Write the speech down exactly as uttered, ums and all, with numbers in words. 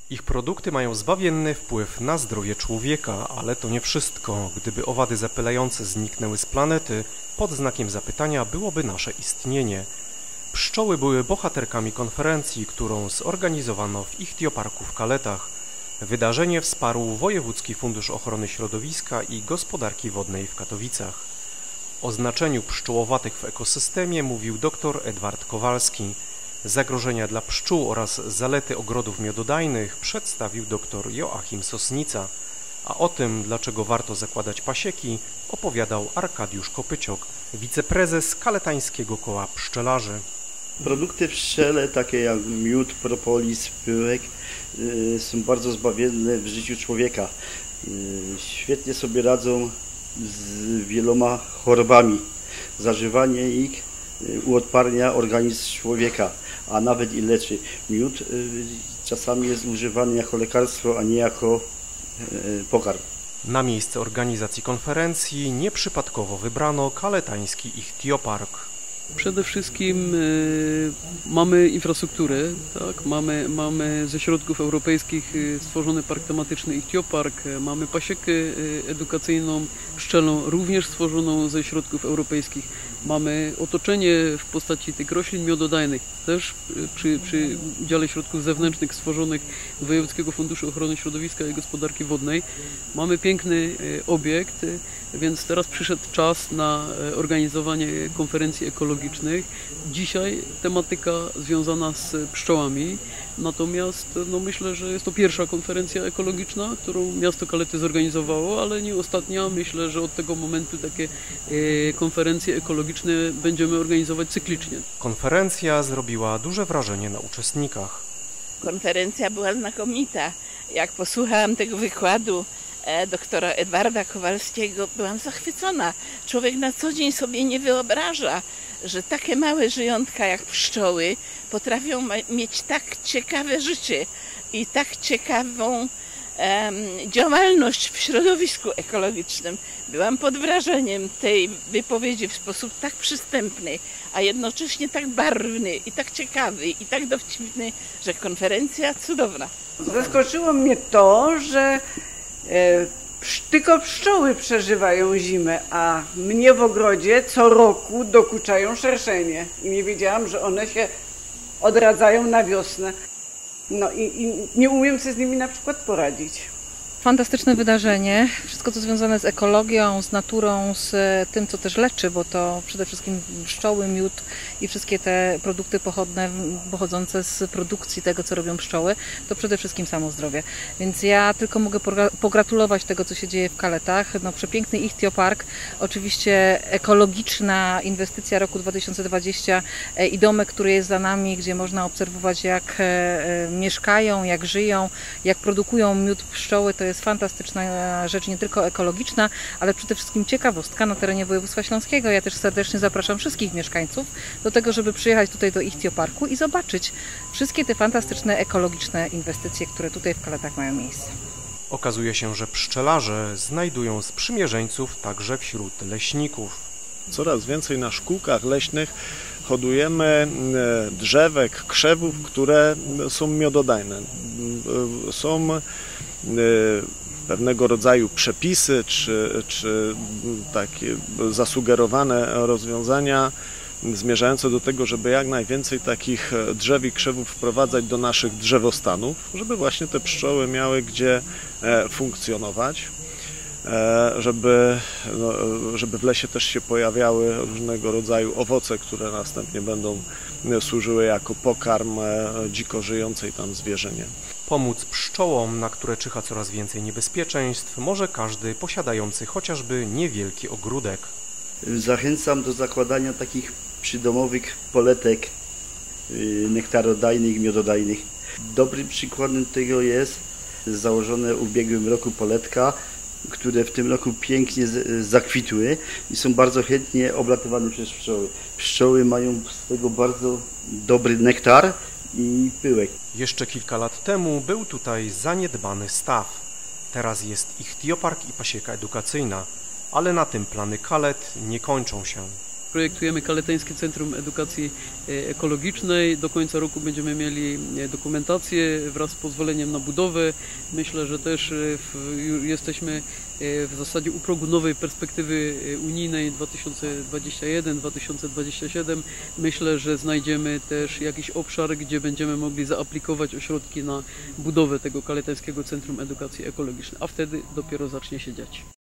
Ich produkty mają zbawienny wpływ na zdrowie człowieka, ale to nie wszystko. Gdyby owady zapylające zniknęły z planety, pod znakiem zapytania byłoby nasze istnienie. Pszczoły były bohaterkami konferencji, którą zorganizowano w Ichtioparku w Kaletach. Wydarzenie wsparł Wojewódzki Fundusz Ochrony Środowiska i Gospodarki Wodnej w Katowicach. O znaczeniu pszczołowatych w ekosystemie mówił dr Edward Kowalski. Zagrożenia dla pszczół oraz zalety ogrodów miododajnych przedstawił dr Joachim Sosnica, a o tym, dlaczego warto zakładać pasieki, opowiadał Arkadiusz Kopyciok, wiceprezes Kaletańskiego Koła Pszczelarzy. Produkty pszczele, takie jak miód, propolis, pyłek, yy, są bardzo zbawienne w życiu człowieka. Yy, świetnie sobie radzą z wieloma chorobami. Zażywanie ich yy, uodparnia organizm człowieka, a nawet i leczy. Miód yy, czasami jest używany jako lekarstwo, a nie jako yy, pokarm. Na miejsce organizacji konferencji nieprzypadkowo wybrano Kaletański Ichtiopark. Przede wszystkim y, mamy infrastrukturę, tak? mamy, mamy ze środków europejskich y, stworzony park tematyczny Ichtiopark, y, mamy pasiekę y, edukacyjną pszczelą, również stworzoną ze środków europejskich. Mamy otoczenie w postaci tych roślin miododajnych, też y, przy, przy udziale środków zewnętrznych stworzonych z Wojewódzkiego Funduszu Ochrony Środowiska i Gospodarki Wodnej. Mamy piękny y, obiekt, y, więc teraz przyszedł czas na y, organizowanie konferencji ekologicznych. Dzisiaj tematyka związana z pszczołami, natomiast no myślę, że jest to pierwsza konferencja ekologiczna, którą miasto Kalety zorganizowało, ale nie ostatnia. Myślę, że od tego momentu takie y, konferencje ekologiczne będziemy organizować cyklicznie. Konferencja zrobiła duże wrażenie na uczestnikach. Konferencja była znakomita. Jak posłuchałam tego wykładu e, doktora Edwarda Kowalskiego, byłam zachwycona. Człowiek na co dzień sobie nie wyobraża, że takie małe żyjątka jak pszczoły potrafią mieć tak ciekawe życie i tak ciekawą um, działalność w środowisku ekologicznym. Byłam pod wrażeniem tej wypowiedzi w sposób tak przystępny, a jednocześnie tak barwny i tak ciekawy i tak dowcipny, że konferencja cudowna. Zaskoczyło mnie to, że e, tylko pszczoły przeżywają zimę, a mnie w ogrodzie co roku dokuczają szerszenie. I nie wiedziałam, że one się odradzają na wiosnę. No i, i nie umiem sobie z nimi na przykład poradzić. Fantastyczne wydarzenie, wszystko co związane z ekologią, z naturą, z tym co też leczy, bo to przede wszystkim pszczoły, miód i wszystkie te produkty pochodne pochodzące z produkcji tego co robią pszczoły, to przede wszystkim samo zdrowie. Więc ja tylko mogę pogratulować tego co się dzieje w Kaletach. No, przepiękny Ichtiopark, oczywiście ekologiczna inwestycja roku dwa tysiące dwudziestego i domek, który jest za nami, gdzie można obserwować jak mieszkają, jak żyją, jak produkują miód pszczoły. To jest fantastyczna rzecz, nie tylko ekologiczna, ale przede wszystkim ciekawostka na terenie województwa śląskiego. Ja też serdecznie zapraszam wszystkich mieszkańców do tego, żeby przyjechać tutaj do Ichtioparku i zobaczyć wszystkie te fantastyczne ekologiczne inwestycje, które tutaj w Kaletach mają miejsce. Okazuje się, że pszczelarze znajdują sprzymierzeńców także wśród leśników. Coraz więcej na szkółkach leśnych hodujemy drzewek, krzewów, które są miododajne. Są pewnego rodzaju przepisy czy, czy takie zasugerowane rozwiązania zmierzające do tego, żeby jak najwięcej takich drzew i krzewów wprowadzać do naszych drzewostanów, żeby właśnie te pszczoły miały gdzie funkcjonować, żeby, no, żeby w lesie też się pojawiały różnego rodzaju owoce, które następnie będą służyły jako pokarm dziko żyjącej tam zwierzynie. Pomóc pszczołom, na które czyha coraz więcej niebezpieczeństw, może każdy posiadający chociażby niewielki ogródek. Zachęcam do zakładania takich przydomowych poletek nektarodajnych, miododajnych. Dobrym przykładem tego jest założone w ubiegłym roku poletka, które w tym roku pięknie zakwitły i są bardzo chętnie oblatywane przez pszczoły. Pszczoły mają z tego bardzo dobry nektar i pyłek. Jeszcze kilka lat temu był tutaj zaniedbany staw. Teraz jest Ichtiopark i pasieka edukacyjna, ale na tym plany Kalet nie kończą się. projektujemy Kaletańskie Centrum Edukacji Ekologicznej. Do końca roku będziemy mieli dokumentację wraz z pozwoleniem na budowę. Myślę, że też w, jesteśmy w zasadzie u progu nowej perspektywy unijnej dwa tysiące dwudziesty pierwszy do dwa tysiące dwudziestego siódmego. Myślę, że znajdziemy też jakiś obszar, gdzie będziemy mogli zaaplikować ośrodki na budowę tego Kaletańskiego Centrum Edukacji Ekologicznej, a wtedy dopiero zacznie się dziać.